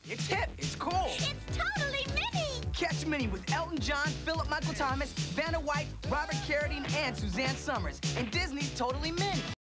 It's hip, it's cool. It's totally Minnie! Catch Minnie with Elton John, Philip Michael Thomas, Vanna White, Robert Carradine, and Suzanne Summers in Disney's Totally Minnie.